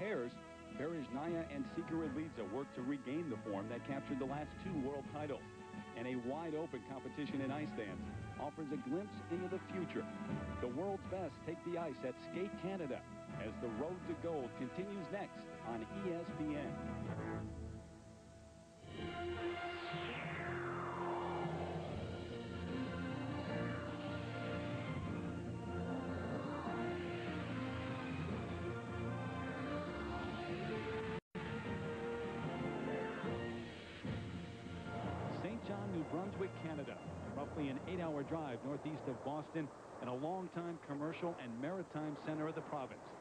pairs, Berezhnaya and Sikurilidze work to regain the form that captured the last 2 world titles. And a wide-open competition in ice dance offers a glimpse into the future. The world's best take the ice at Skate Canada as the road to gold continues next on ESPN. St. John, New Brunswick, Canada, roughly an 8-hour drive northeast of Boston and a long-time commercial and maritime center of the province.